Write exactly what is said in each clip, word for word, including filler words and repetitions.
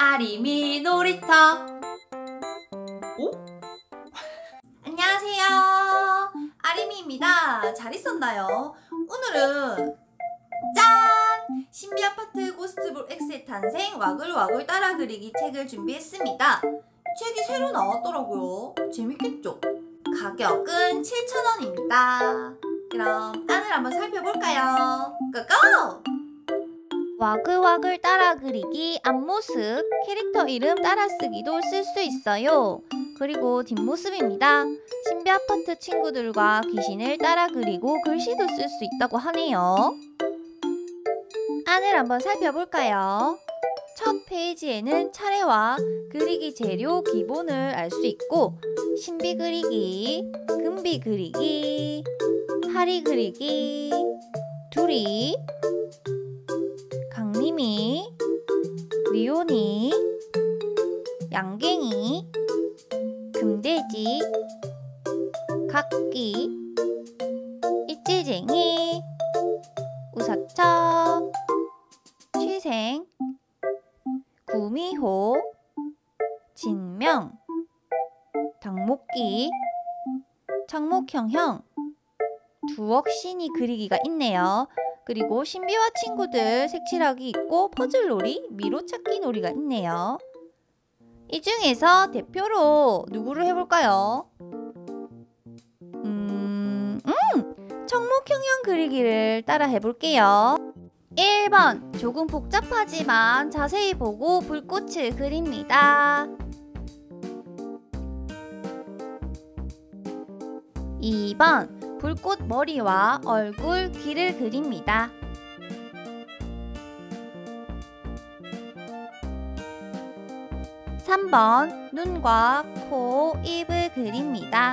아리미 놀이터. 오? 안녕하세요, 아리미입니다. 잘 있었나요? 오늘은 짠! 신비아파트 고스트볼 X의 탄생 와글와글 따라 그리기 책을 준비했습니다. 책이 새로 나왔더라고요. 재밌겠죠? 가격은 칠천 원입니다. 그럼 안을 한번 살펴볼까요? 고고! 와글와글 따라 그리기 앞모습, 캐릭터 이름 따라쓰기도 쓸 수 있어요. 그리고 뒷모습입니다. 신비아파트 친구들과 귀신을 따라 그리고 글씨도 쓸 수 있다고 하네요. 안을 한번 살펴볼까요? 첫 페이지에는 차례와 그리기 재료 기본을 알 수 있고, 신비 그리기, 금비 그리기, 하리 그리기, 두리, 강림이, 리온이, 양갱이, 금돼지, 각기, 일지쟁이, 우사첩, 취생, 구미호, 진명, 닭목기, 창목형형, 두억신이 그리기가 있네요. 그리고 신비와 친구들 색칠하기 있고 퍼즐놀이, 미로찾기 놀이가 있네요. 이 중에서 대표로 누구를 해볼까요? 음, 음! 청목형형 그리기를 따라 해볼게요. 일 번, 조금 복잡하지만 자세히 보고 불꽃을 그립니다. 이 번, 불꽃 머리와 얼굴, 귀를 그립니다. 삼 번, 눈과 코, 입을 그립니다.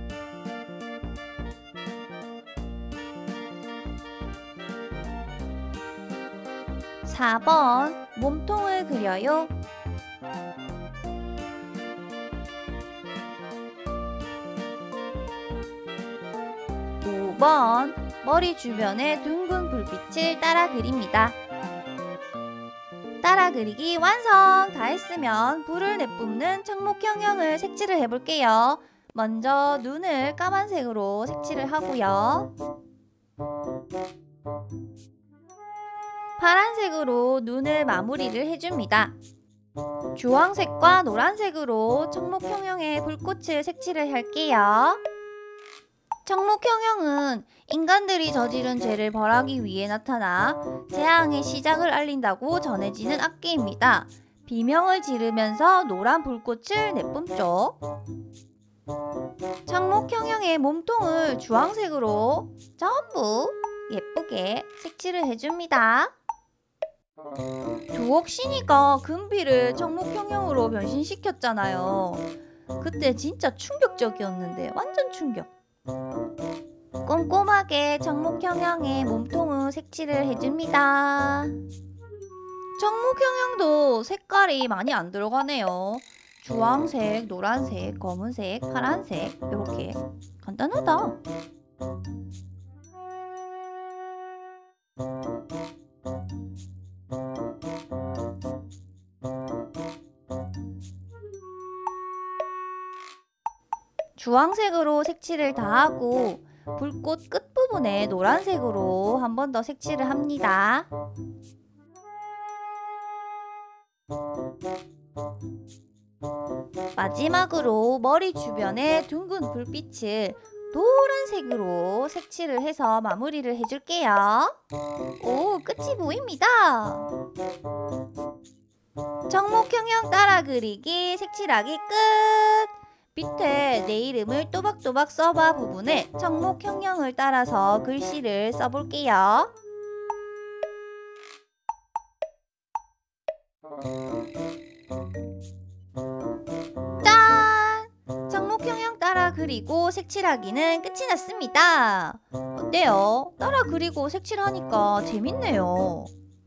사 번, 몸통을 그려요. 오 번, 머리 주변에 둥근 불빛을 따라 그립니다. 따라 그리기 완성! 다 했으면 불을 내뿜는 청목형형을 색칠을 해볼게요. 먼저 눈을 까만색으로 색칠을 하고요. 파란색으로 눈을 마무리를 해줍니다. 주황색과 노란색으로 청목형형의 불꽃을 색칠을 할게요. 청목형형은 인간들이 저지른 죄를 벌하기 위해 나타나 재앙의 시작을 알린다고 전해지는 악기입니다. 비명을 지르면서 노란 불꽃을 내뿜죠. 청목형형의 몸통을 주황색으로 전부 예쁘게 색칠을 해줍니다. 두억신이가 금비를 청목형형으로 변신시켰잖아요. 그때 진짜 충격적이었는데, 완전 충격. 꼼꼼하게 청목형형의 몸통을 색칠을 해줍니다. 청목형형도 색깔이 많이 안 들어가네요. 주황색, 노란색, 검은색, 파란색 이렇게 간단하다. 주황색으로 색칠을 다 하고 불꽃 끝부분에 노란색으로 한 번 더 색칠을 합니다. 마지막으로 머리 주변에 둥근 불빛을 노란색으로 색칠을 해서 마무리를 해줄게요. 오, 끝이 보입니다. 청목형형 따라 그리기 색칠하기 끝! 밑에 내 이름을 또박또박 써봐 부분에 청목형형을 따라서 글씨를 써볼게요. 짠! 청목형형 따라 그리고 색칠하기는 끝이 났습니다. 어때요? 따라 그리고 색칠하니까 재밌네요.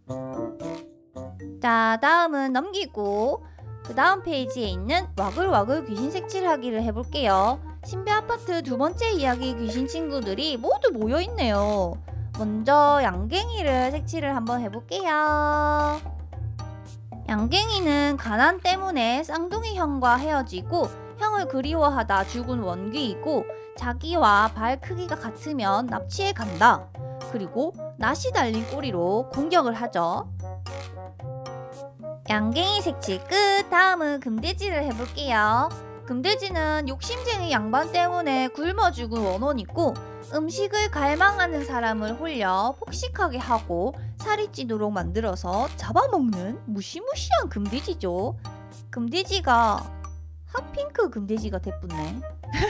자, 다음은 넘기고 그 다음 페이지에 있는 와글와글 귀신 색칠하기를 해볼게요. 신비아파트 두 번째 이야기 귀신 친구들이 모두 모여있네요. 먼저 양갱이를 색칠을 한번 해볼게요. 양갱이는 가난 때문에 쌍둥이 형과 헤어지고 형을 그리워하다 죽은 원귀이고 자기와 발 크기가 같으면 납치해 간다. 그리고 낫이 달린 꼬리로 공격을 하죠. 양갱이 색칠 끝! 다음은 금돼지를 해볼게요. 금돼지는 욕심쟁이 양반 때문에 굶어 죽은 원혼이고 음식을 갈망하는 사람을 홀려 폭식하게 하고 살이 찌도록 만들어서 잡아먹는 무시무시한 금돼지죠. 금돼지가 핫핑크 금돼지가 됐붙네.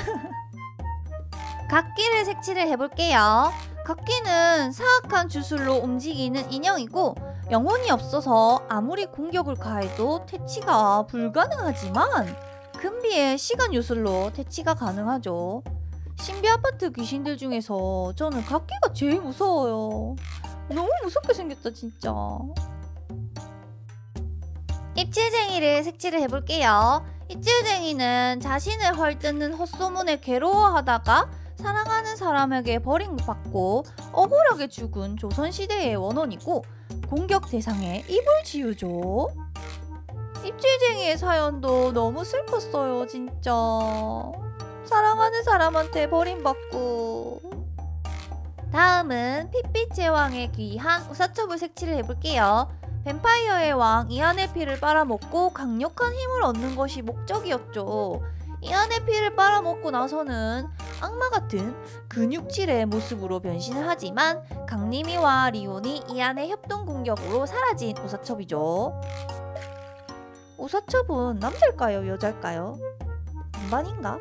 각기를 색칠을 해볼게요. 각기는 사악한 주술로 움직이는 인형이고 영혼이 없어서 아무리 공격을 가해도 퇴치가 불가능하지만 금비의 시간 요술로 퇴치가 가능하죠. 신비 아파트 귀신들 중에서 저는 각기가 제일 무서워요. 너무 무섭게 생겼다 진짜. 입질쟁이를 색칠을 해볼게요. 입질쟁이는 자신을 헐뜯는 헛소문에 괴로워하다가 사랑하는 사람에게 버림받고 억울하게 죽은 조선시대의 원혼이고 공격 대상에 입을 지우죠. 입질쟁이의 사연도 너무 슬펐어요 진짜. 사랑하는 사람한테 버림받고. 다음은 핏빛 제왕의 귀한 우사첩을 색칠을 해볼게요. 뱀파이어의 왕 이안의 피를 빨아먹고 강력한 힘을 얻는 것이 목적이었죠. 이안의 피를 빨아먹고 나서는 악마 같은 근육질의 모습으로 변신을 하지만 강림이와 리온이 이안의 협동 공격으로 사라진 우사첩이죠. 우사첩은 남자일까요? 여자일까요? 반반인가?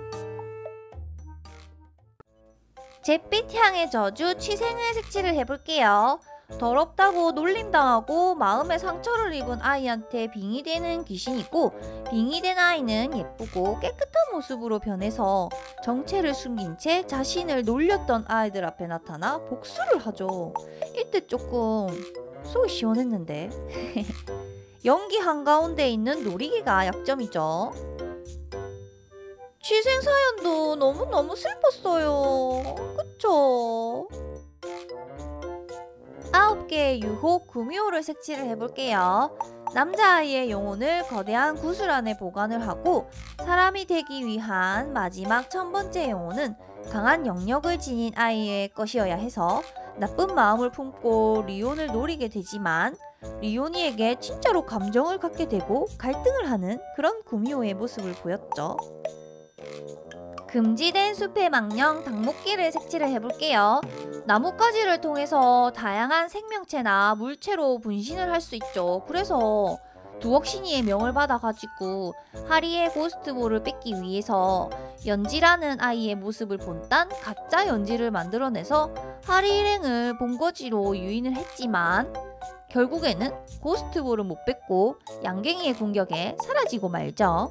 잿빛 향의 저주 취생을 색칠을 해볼게요. 더럽다고 놀림당하고 마음의 상처를 입은 아이한테 빙의되는 귀신이고 빙의된 아이는 예쁘고 깨끗한 모습으로 변해서 정체를 숨긴 채 자신을 놀렸던 아이들 앞에 나타나 복수를 하죠. 이때 조금 속이 시원했는데. 연기 한가운데 있는 놀이기가 약점이죠. 취생 사연도 너무너무 슬펐어요. 그쵸? 아홉 개의 유혹 구미호를 색칠을 해볼게요. 남자아이의 영혼을 거대한 구슬 안에 보관을 하고 사람이 되기 위한 마지막 천 번째 영혼은 강한 영역을 지닌 아이의 것이어야 해서 나쁜 마음을 품고 리온을 노리게 되지만 리온이에게 진짜로 감정을 갖게 되고 갈등을 하는 그런 구미호의 모습을 보였죠. 금지된 숲의 망령 당목기를 색칠을 해볼게요. 나뭇가지를 통해서 다양한 생명체나 물체로 분신을 할 수 있죠. 그래서 두억신이의 명을 받아가지고 하리의 고스트볼을 뺏기 위해서 연지라는 아이의 모습을 본딴 가짜 연지를 만들어내서 하리 일행을 본거지로 유인을 했지만 결국에는 고스트볼을 못 뺏고 양갱이의 공격에 사라지고 말죠.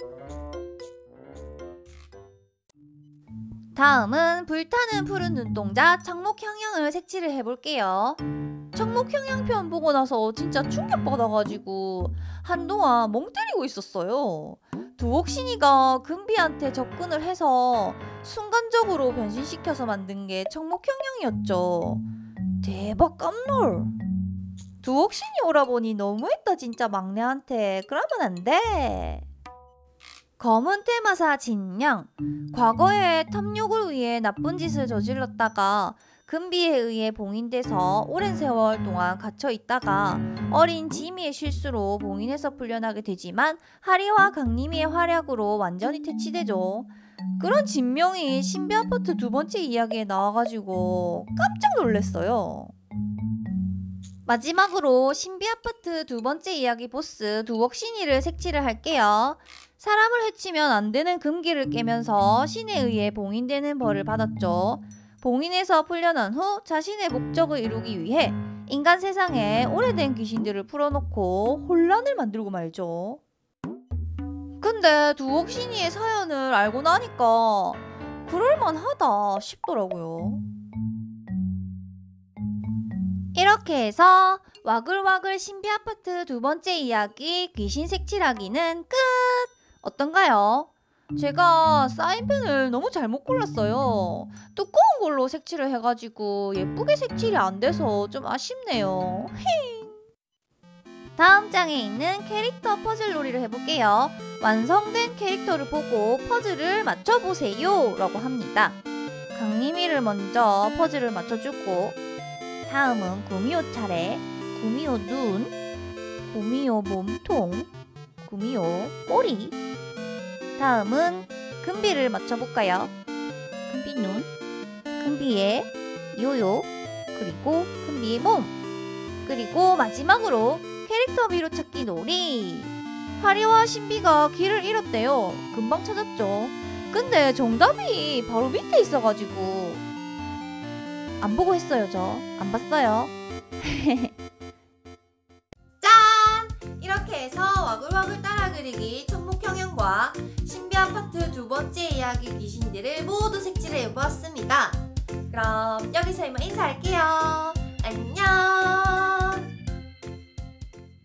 다음은 불타는 푸른 눈동자 청목향양을 색칠을 해볼게요. 청목향양편 보고 나서 진짜 충격받아가지고 한동안 멍 때리고 있었어요. 두옥신이가 금비한테 접근을 해서 순간적으로 변신시켜서 만든 게 청목향양이었죠. 대박 깜놀. 두옥신이 오라보니 너무했다 진짜 막내한테. 그러면 안돼. 검은 테마사 진양. 과거에 탐욕을 위해 나쁜 짓을 저질렀다가 금비에 의해 봉인돼서 오랜 세월 동안 갇혀 있다가 어린 지미의 실수로 봉인에서 풀려나게 되지만 하리와 강림이의 활약으로 완전히 퇴치되죠. 그런 진명이 신비 아파트 두 번째 이야기에 나와가지고 깜짝 놀랐어요. 마지막으로 신비 아파트 두 번째 이야기 보스 두억신이를 색칠을 할게요. 사람을 해치면 안 되는 금기를 깨면서 신에 의해 봉인되는 벌을 받았죠. 봉인에서 풀려난 후 자신의 목적을 이루기 위해 인간 세상에 오래된 귀신들을 풀어놓고 혼란을 만들고 말죠. 근데 두억신이의 사연을 알고 나니까 그럴만하다 싶더라고요. 이렇게 해서 와글와글 신비 아파트 두 번째 이야기 귀신 색칠하기는 끝! 어떤가요? 제가 사인펜을 너무 잘못 골랐어요. 두꺼운 걸로 색칠을 해가지고 예쁘게 색칠이 안 돼서 좀 아쉽네요. 다음 장에 있는 캐릭터 퍼즐 놀이를 해볼게요. 완성된 캐릭터를 보고 퍼즐을 맞춰보세요 라고 합니다. 강림이를 먼저 퍼즐을 맞춰주고, 다음은 구미호 차례. 구미호 눈, 구미호 몸통, 구미호 꼬리. 다음은 금비를 맞춰볼까요? 금비 눈, 금비의 요요, 그리고 금비의 몸. 그리고 마지막으로 캐릭터 미로 찾기 놀이. 하리와 신비가 길을 잃었대요. 금방 찾았죠. 근데 정답이 바로 밑에 있어가지고 안 보고 했어요. 저 안 봤어요. 짠! 이렇게 해서 와글와글 따라 그리기 천목형형과 신비 아파트 두 번째 이야기 귀신들을 모두 색칠해 해보았습니다. 그럼 여기서 이만 인사할게요. 안녕!